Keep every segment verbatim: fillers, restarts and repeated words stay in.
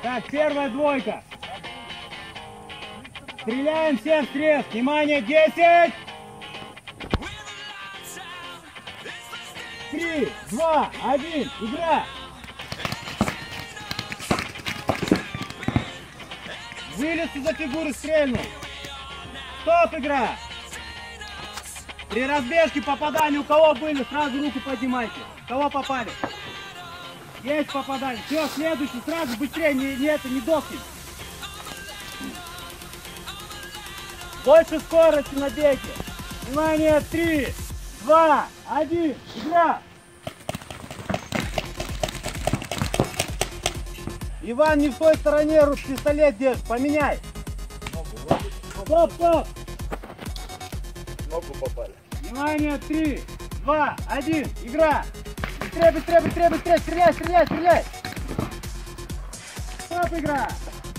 Так, первая двойка. Стреляем всем стрел. Внимание, десять. Три, два, один, игра. Вылез из-за фигуры, стрельнул. Стоп, игра. При разбежке попадания у кого были, сразу руку поднимайте. Кого попали? Есть попадание. Все, следующий, сразу быстрее, не, не это, не дохнет. Больше скорости на беге. Внимание, три, два, один, игра. Иван, не в той стороне, пистолет держит, поменяй. Стоп, стоп. Ногу попали. Внимание, три, два, один, игра. Быстрее, быстрее, быстрее, быстрее, стреляй, стреляй, стреляй. Стоп, игра.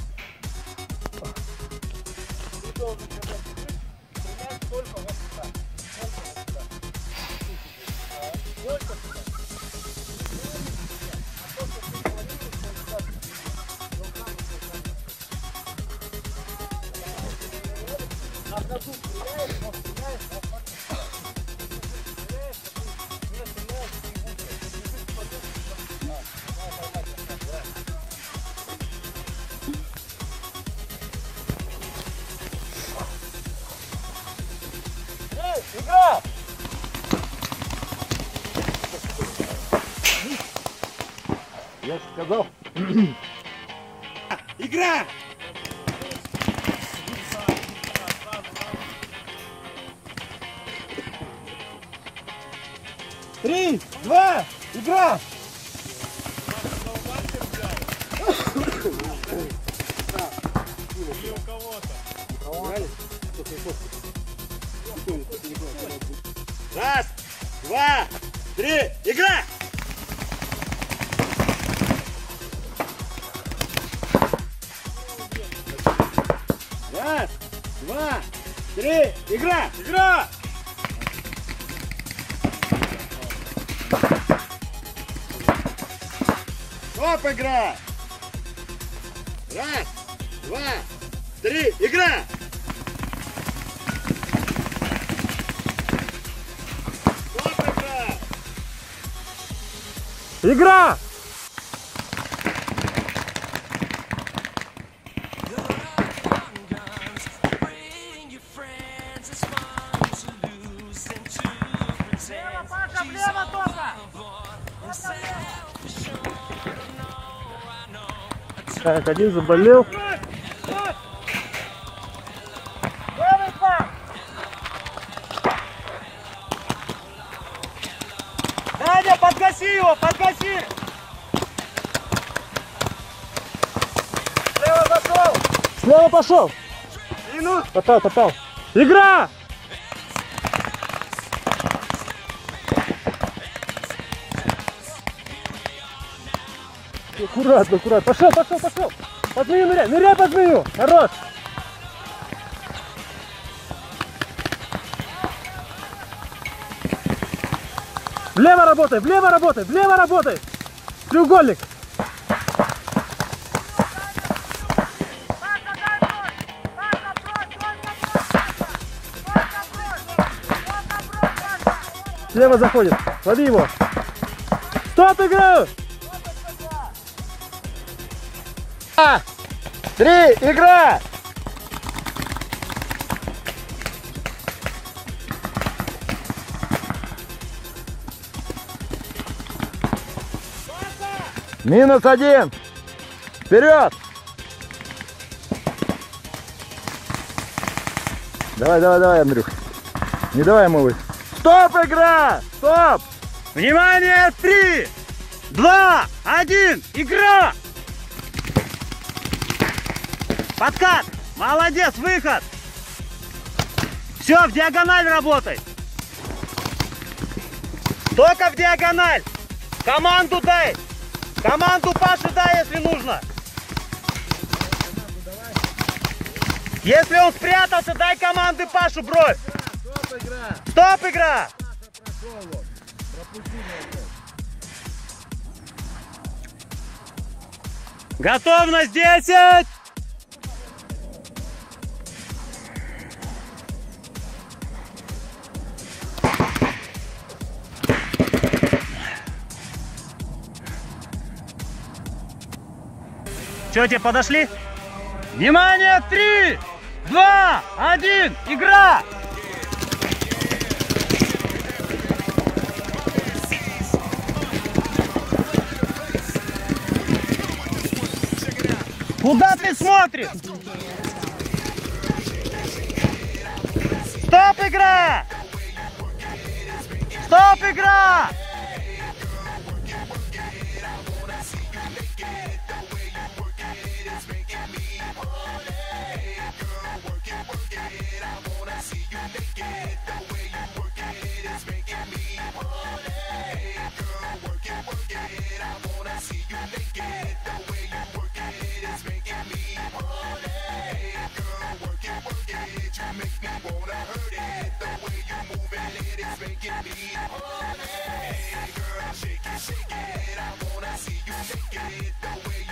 Ты должен стрелять только вот сюда. Только вот сюда. А в носу стреляешь, но стреляешь, но стреляешь, не стреляешь, не будешь. Эй, игра! Я же сказал. Игра! Три, два, игра! Раз, два, три, игра! Раз, два, три, игра! Игра! Стоп, игра! Раз, два, три, игра! Стоп, игра! Игра! Влево только! Так, один заболел. Левый пак! Надя, подгаси его, подгаси! Слева зашел! Слева пошел! Минус! Попал, попал! Игра! Аккуратно, аккуратно. Пошел, пошел, пошел. Под змею ныряй. Ныряй под змею. Хорош. Влево работай, влево работай, влево работай. Треугольник. Слева заходит. Лови его. Стоп, играю. Три, игра! Минус один. Вперед. Давай, давай, давай, Андрюх. Не давай ему вы. Стоп, игра! Стоп! Внимание! Три, два, один, игра! Подкат! Молодец, выход! Все, в диагональ работай! Только в диагональ! Команду дай! Команду Паше дай, если нужно! Если он спрятался, дай команды Пашу, брось! Стоп, игра! Стоп, игра! Готовность десять. Че, тебе подошли? Внимание! Три, два, один, игра! Куда ты смотришь? Стоп, игра! Стоп, игра! Shake it, shake it, I wanna see you naked. The way